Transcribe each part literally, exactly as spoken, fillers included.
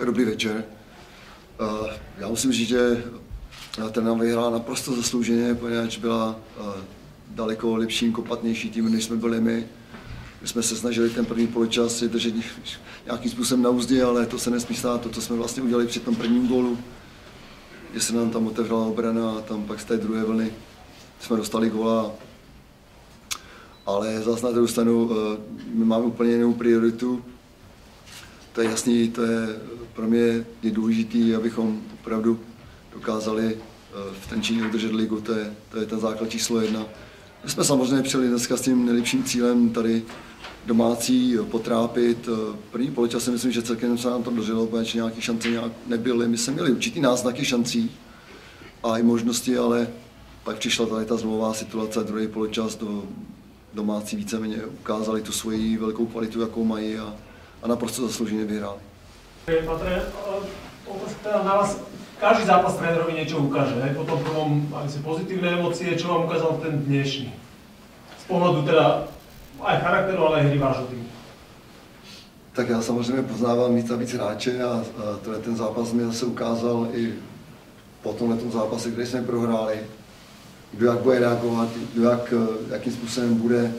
Dobrý večer. Já musím říct, že ten nám vyhrál naprosto zaslouženě, poněvadž byla daleko lepším, kopatnější tým, než jsme byli my. My jsme se snažili ten první poločas si držet nějakým způsobem na úzdě, ale to se nesmí stát, to, co jsme vlastně udělali při tom prvním gólu, že se nám tam otevřela obrana a tam pak z té druhé vlny jsme dostali góla. Ale zase na druhou stranu my máme úplně jinou prioritu. To je jasný, to je pro mě je důležitý, abychom opravdu dokázali v Trenčíně udržet ligu, to je, to je ten základ číslo jedna. My jsme samozřejmě přijeli dneska s tím nejlepším cílem tady domácí potrápit. První poločas si myslím, že celkem se nám to dožilo, protože nějaké šance nějak nebyly. My jsme měli určitý náznaky šancí a i možnosti, ale pak přišla tady ta zlomová situace, druhý poločas do domácí víceméně ukázali tu svoji velkou kvalitu, jakou mají a, a naprosto zaslouženě vyhráli. Patre, teda na vás každý zápas trénerovi niečo ukáže, ne? Po tom prvom asi pozitívne emócie, čo vám ukázal ten dnešný? Z pohledu teda aj charakteru, ale aj hry vášho týmu. Tak já samozřejmě poznávám víc a víc hráče a, a ten zápas mi zase ukázal i po tomhle zápase, kde jsme prohráli, kdo jak bude reagovat, kdo jak, jakým způsobem bude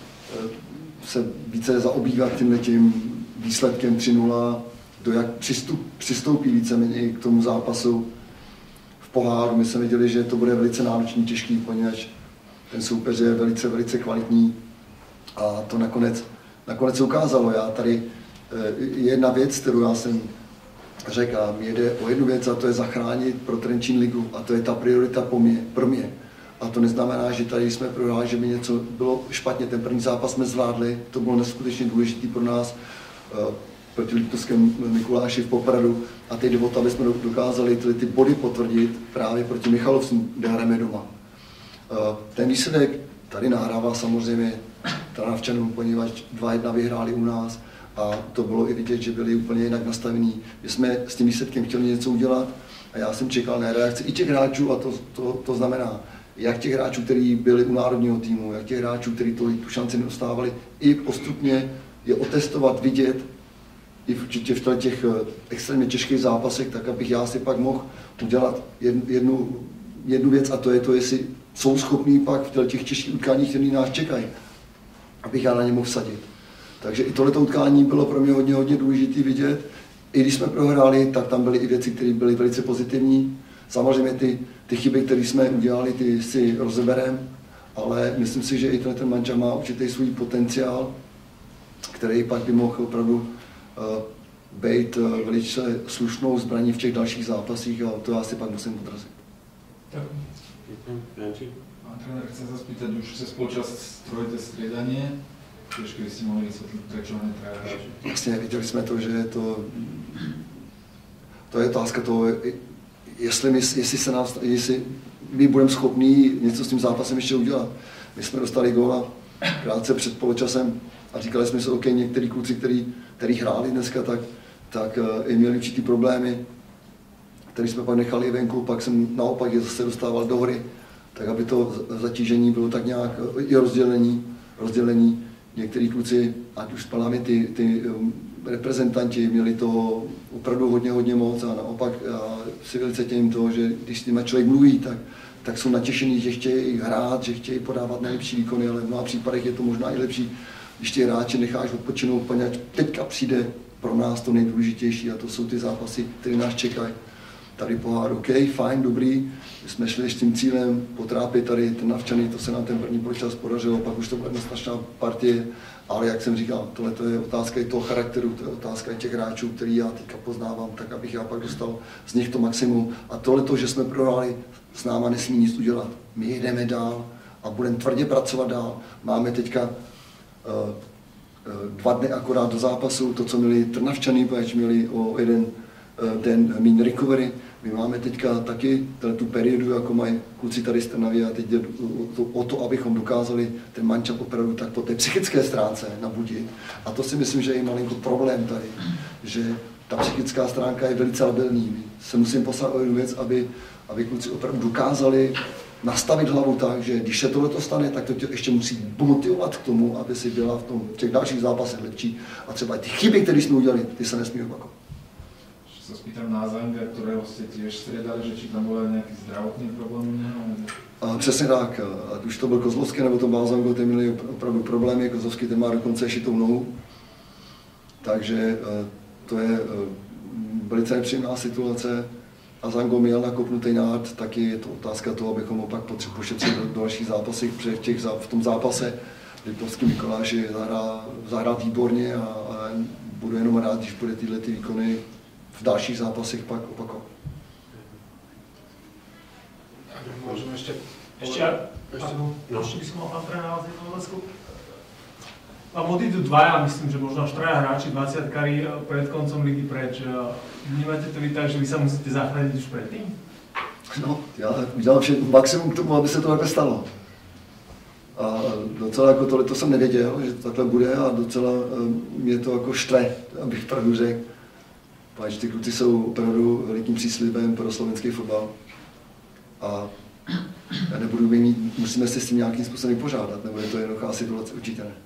se více zaobývat tímhletím výsledkem tři nula, kdo jak přistup, přistoupí víceméně k tomu zápasu v poháru. My jsme viděli, že to bude velice náročný, těžký, poněvadž ten soupeř je velice, velice kvalitní a to nakonec, nakonec se ukázalo. Já tady jedna věc, kterou já jsem řekl, a mě jde o jednu věc a to je zachránit pro Trenčín ligu a to je ta priorita pro mě. Pro mě. A to neznamená, že tady jsme prohráli, že by něco bylo špatně. Ten první zápas jsme zvládli, to bylo neskutečně důležitý pro nás proti Liptovskému Mikuláši v Popradu. A teď jde o to, aby jsme dokázali ty, ty body potvrdit právě proti Michalovcům, kde hrajeme doma. Ten výsledek tady nahrává samozřejmě Trnavčanům, poněvadž dva jedna vyhráli u nás a to bylo i vidět, že byli úplně jinak nastavení. My jsme s tím výsledkem chtěli něco udělat a já jsem čekal na reakci i těch hráčů a to, to, to znamená, jak těch hráčů, kteří byli u národního týmu, jak těch hráčů, kteří tu šanci nedostávali, i postupně je otestovat, vidět, i určitě v těch extrémně těžkých zápasech, tak abych já si pak mohl udělat jednu, jednu věc a to je to, jestli jsou schopní pak v těch těžkých utkáních, které nás čekají, abych já na ně mohl vsadit. Takže i tohleto utkání bylo pro mě hodně, hodně důležité vidět. I když jsme prohráli, tak tam byly i věci, které byly velice pozitivní. Samozřejmě ty, ty chyby, které jsme udělali, ty si rozebereme, ale myslím si, že i ten manča má určitý svůj potenciál, který pak by mohl opravdu uh, být uh, velice slušnou zbraní v těch dalších zápasích a to já si pak musím odrazit. Pán tréner, chcem sa spýtať, už sa spoločas strojujete striedanie, tiež keby ste mohli vysvetliť, prečo netraja hráči? Vlastně viděli jsme to, že je to, to je otázka toho, jestli my, jestli se nás, jestli my budeme schopní něco s tím zápasem ještě udělat. My jsme dostali góla krátce před poločasem a říkali jsme si, OK, některý kluci, který, který hráli dneska, tak, tak uh, i měli určitý problémy, který jsme pak nechali venku, pak jsem naopak je zase dostával do hry, tak aby to zatížení bylo tak nějak i rozdělení, rozdělení. Některý kluci, ať už spáváme ty, ty um, reprezentanti, měli toho opravdu hodně, hodně moc a naopak já si velice těním toho, že když s nimi člověk mluví, tak, tak jsou natěšení, že chtějí hrát, že chtějí podávat nejlepší výkony, ale v mnoha případech je to možná i lepší, když ty hráče necháš odpočinout, poněvadž teďka přijde pro nás to nejdůležitější a to jsou ty zápasy, které nás čekají. Tady pohár, OK, fajn, dobrý, my jsme šli s tím cílem potrápit tady ten Navčany, to se nám ten první poločas podařilo, pak už to bude strašná partie, ale jak jsem říkal, tohle je otázka i toho charakteru, to je otázka i těch hráčů, který já teďka poznávám, tak abych já pak dostal z nich to maximum. A tohle, že jsme prohráli, s náma nesmí nic udělat. My jdeme dál a budeme tvrdě pracovat dál. Máme teďka uh, uh, dva dny akorát do zápasu, to, co měli Trnavčany, protože měli o jeden den mean recovery. My máme teďka taky tu periodu, jako mají kluci tady z Trnavy a teď jde o to, abychom dokázali ten mančap opravdu tak po té psychické stránce nabudit. A to si myslím, že je malinko problém tady, že ta psychická stránka je velice labilní. My se musím postarat o jednu věc, aby, aby kluci opravdu dokázali nastavit hlavu tak, že když se tohle stane, tak to tě ještě musí motivovat k tomu, aby si byla v, tom, v těch dalších zápasech lepší. A třeba ty chyby, které jsme udělali, ty se nesmí opakovat. sa spýtam na Azanga, ktorého ste tiež striedali, že či tam bol nejaký zdravotný problém u neho? A přesně tak, ať už to byl Kozlovský nebo to Balzango, ten měli opravdu problémy, Kozlovský ten má dokonce šitou nohu, takže to je velice nepříjemná situace. A Zango měl nakopnutý nád, taky je to otázka toho, abychom ho pak pošetřili do dalších zápasů, protože v, těch, v tom zápase Liptovský Mikuláš zahrá, zahrá výborně a, a budu jenom rád, když bude tyhle ty výkony v dalších zápasech pak opakovat. Môžem ešte... Ešte, ešte, no. no. ešte by som mal pán tréner na jednu otázku. Vám odídu dvaja, myslím, že možno až traja hráči, dvadsiatkári pred koncom ligy preč. Vnímate to vy tak, že vy sa musíte zachrániť už predtým? No, já udělám všechno maximum k tomu, aby se to takhle stalo. A docela jako tohle to jsem nevěděl, že to takhle bude a docela mě to jako štve, abych pravdu řekl. Páč, ty kluci jsou opravdu velikým příslibem pro slovenský fotbal. A já nebudu mít, musíme si s tím nějakým způsobem požádat, nebo je to jednoduchá situace, určitě ne.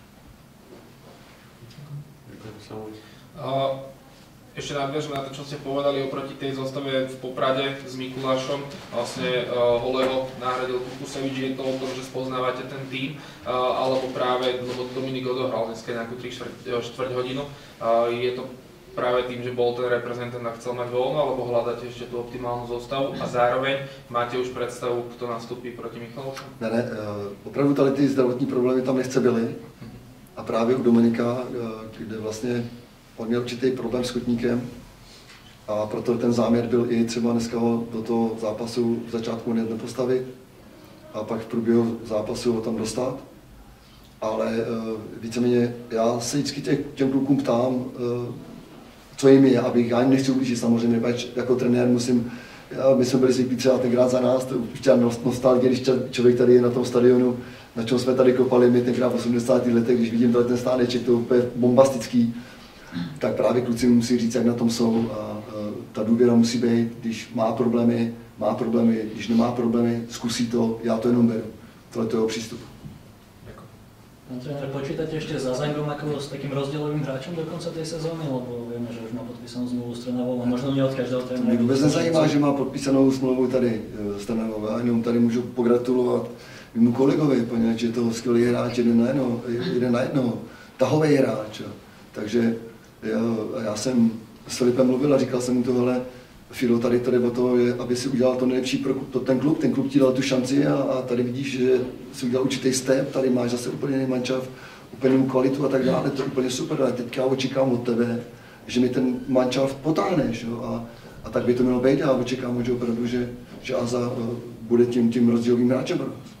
Uh, ešte nadviažem na to, čo ste povedali oproti tej zostave v Poprade s Mikulášom. Vlastne uh, Holého nahradil Kukusevič, je to o tom, že spoznávate ten tým, uh, alebo práve, lebo Dominik odohral dneska nejakú tri štvrť hodinu, uh, je to práve tým, že bol ten reprezentant a chcel mať voľno, alebo hľadáte ešte tú optimálnu zostavu a zároveň máte už predstavu, kto nastupí proti Michalovcom? Ne, ne, opravdu tady ty zdravotní problémy tam nechce byly a právě u Dominika, kde vlastně on měl určitý problém s kotníkem a proto ten záměr byl i třeba dneska ho do toho zápasu v začátku nepostavit a pak v průběhu zápasu ho tam dostat. Ale víceméně já se vždycky těch, těm klukům ptám, co jim je, abych, já jim nechci ublížit samozřejmě, jako trenér musím, já, my jsme byli zvyklí třeba tenkrát za nás, to už těla nostalgie, když člověk tady je na tom stadionu, na čem jsme tady kopali my tenkrát v osmdesátých letech, když vidím tady ten stáneček, to je úplně bombastický, tak právě kluci musí říct, jak na tom jsou a, a ta důvěra musí být, když má problémy, má problémy, když nemá problémy, zkusí to, já to jenom beru. Tohle to je jeho přístup. Pán tréner, počítate ešte s Azangom ako s takým rozdielovým hráčom do konca tej sezóny, lebo vieme, že už má podpísanú zmluvu s Trnavou a možno nie od každého trénera. Mě vůbec nezajímá, že má podpísanou smlouvu tady s Trnavou, já jenom tady můžu pogratulovat mému kolegovi, poněvadž je to skvělý hráč, jeden na jedno, jeden na jedno, tahový hráč. Takže já, já jsem s Filipem mluvil a říkal jsem mu tohle, Filo, tady tady o to je, aby si udělal to nejlepší pro to, ten klub, ten klub ti dal tu šanci a, a tady vidíš, že si udělal určitý step, tady máš zase úplně jiný mančav, úplně jinou kvalitu a tak dále, to je úplně super, ale teďka očekám od tebe, že mi ten mančav potáhneš, jo, a, a tak by to mělo být a očekám že opravdu, že, že Aza bude tím, tím rozdílovým hráčem pro nás.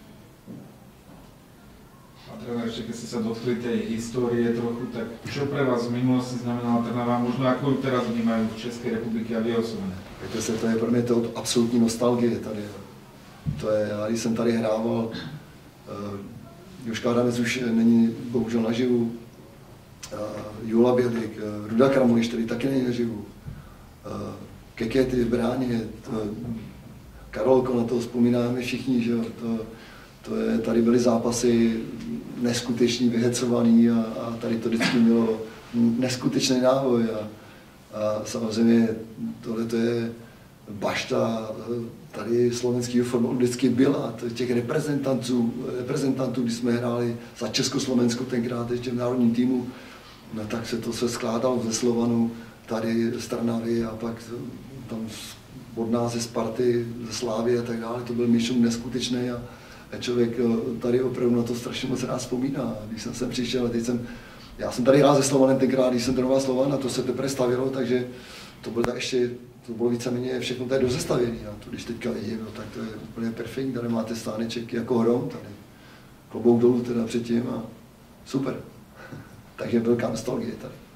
Tréner, ešte keď ste sa dotkli tej histórie trochu, tak čo pre vás v minulosti znamenala Trnava, možno ako ju teraz vnímajú v České republiky a vy osobně? To, se, to je pro mě to absolutní nostalgie tady. To je, já když jsem tady hrával, uh, Joška Adamec už není bohužel naživu, uh, Jula Bělik, uh, Ruda Kramuliš, který taky není naživu, uh, Kekety v bráně, to, Karolko, na to vzpomínáme všichni, že jo, to, to je, tady byly zápasy neskutečný, vyhecovaný a, a tady to vždycky mělo neskutečný návoj a, a samozřejmě tohle to je bašta tady slovenského fotbalu vždycky byla, těch reprezentantů, reprezentantů, když jsme hráli za Československo tenkrát ještě v národním týmu, no tak se to se skládalo ze Slovanu, tady z Trnavy a pak tam od nás ze Sparty, ze Slávy a tak dále, to byl myšlení neskutečný a A člověk tady opravdu na to strašně moc rád vzpomíná. Když jsem sem přišel, teď jsem, já jsem tady hrál se Slovanem tenkrát, když jsem trénoval Slovan a to se teprve stavilo, takže to bylo tak ještě, to bylo víceméně všechno tady dozestavěné. A to když teďka vidím, no, tak to je úplně perfektní, tady máte stáneček jako hrom, tady klobouk dolů teda předtím a super. Takže velká nostalgie tady.